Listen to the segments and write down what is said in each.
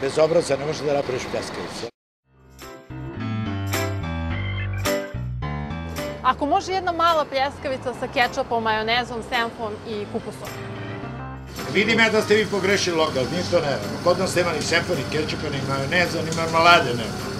bez obraza ne može da napraviš pljeskavicu. Ako može jedna mala pljeskavica sa kečapom, majonezom, senfom i kupusom? Vidim ja da ste vi pogrešili lokal, nije to ne. Kod nas nema ni senfa, ni kečapa, ni majoneza, ni marmalade nema.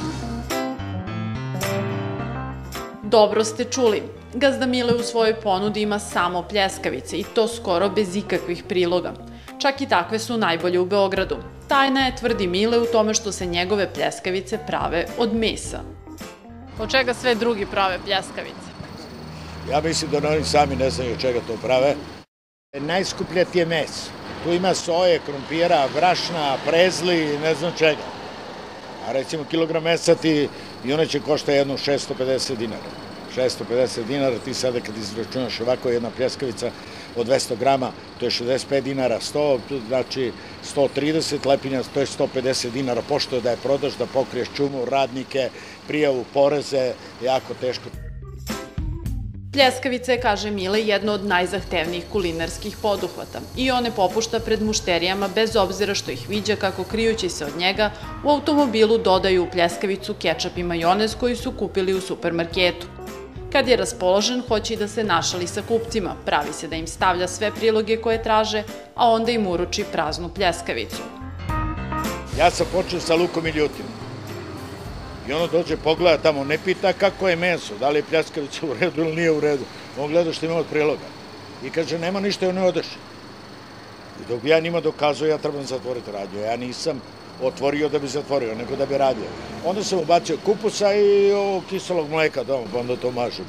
Dobro ste čuli. Gazda Mile u svojoj ponudi ima samo pljeskavice i to skoro bez ikakvih priloga. Čak i takve su najbolje u Beogradu. Tajna je, tvrdi Mile, u tome što se njegove pljeskavice prave od mesa. Od čega sve drugi prave pljeskavice? Ja mislim da oni sami ne znaju od čega to prave. Najskuplje ti je meso. Tu ima soje, krompira, brašna, prezli, ne znam čega. A recimo kilogram mesa ti i ono će košta jedno 650 dinara. 650 dinara ti sada kad izračunaš ovako jedna pljeskavica od 200 grama, to je 65 dinara, 100, znači 130 lepinja, to je 150 dinara, pošto da je prodaš, da pokriješ čumu, radnike, prijavu, poreze, jako teško. Pljeskavica je, kaže Mile, jedno od najzahtevnijih kulinarskih poduhvata i on ne popušta pred mušterijama bez obzira što ih viđa kako, krijući se od njega, u automobilu dodaju u pljeskavicu kečap i majonez koji su kupili u supermarketu. Kad je raspoložen, hoće i da se našali sa kupcima, pravi se da im stavlja sve priloge koje traže, a onda im uruči praznu pljeskavicu. Ja sam počeo sa lukom i ljutinom. I ono dođe, pogleda tamo, ne pita kako je meso, da li je pljeskavica u redu ili nije u redu. On gleda što ima od priloga. I kaže, nema ništa, on ne odeš. I dok bi ja njima dokazao, ja trebam zatvoriti radio. Ja nisam otvorio da bi zatvorio, nego da bi radio. Onda sam ubacio kupusa i kiselog mleka doma, pa onda to mažemo.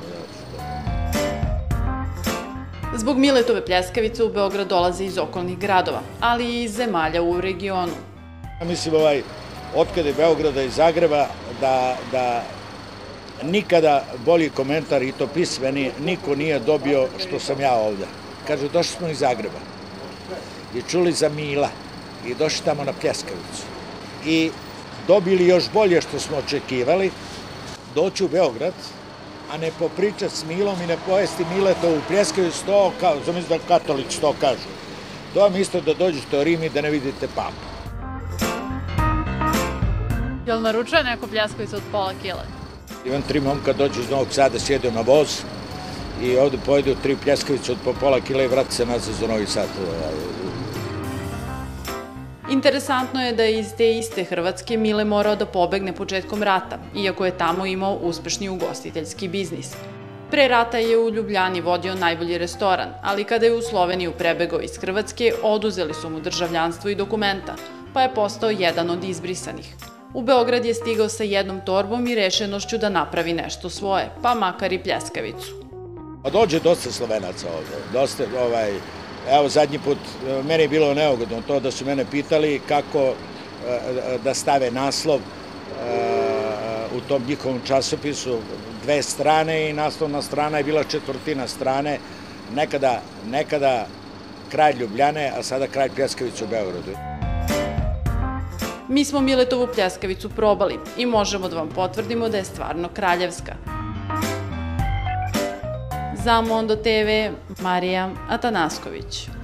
Zbog Miletove pljeskavice u Beograd dolaze iz okolnih gradova, ali i iz zemalja u regionu. Ja mislim otkad je Beograda i Zagreba da nikada bolji komentar i to pismeni niko nije dobio što sam ja ovde. Kaže, došli smo iz Zagreba i čuli za Mila i došli tamo na pljeskavicu. I dobili još bolje što smo očekivali, doći u Beograd, a ne popričati s Milom i ne pojesti Miletovu pljeskavicu, to kao, zamisli da katolici to kažu. To vam isto da dođete u Rim i da ne vidite papu. Jel naručuje neko pljeskavicu od pola kile? Imam 3 momka, dođu iz Novog Sada, sjedio na voz i ovde pojedu 3 pljeskavice od po pola kile i vrati se nazad za Novi Sad. Interesantno je da je iz te iste Hrvatske Mile morao da pobegne početkom rata, iako je tamo imao uspešni ugostiteljski biznis. Pre rata je u Ljubljani vodio najbolji restoran, ali kada je u Sloveniju prebegao iz Hrvatske, oduzeli su mu državljanstvo i dokumenta, pa je postao jedan od izbrisanih. U Beograd je stigao sa jednom torbom i rešenošću da napravi nešto svoje, pa makar i pljeskavicu. Dođe dosta Slovenaca ovde, evo zadnji put, meni je bilo neugodno to da su mene pitali kako da stave naslov u tom njihovom časopisu, 2 strane i naslovna strana je bila 1/4 strane, nekada kralj Ljubljane, a sada kralj pljeskavice u Beogradu. Mi smo Miletovu pljeskavicu probali i možemo da vam potvrdimo da je stvarno kraljevska. Za Mondo TV, Marija Atanasković.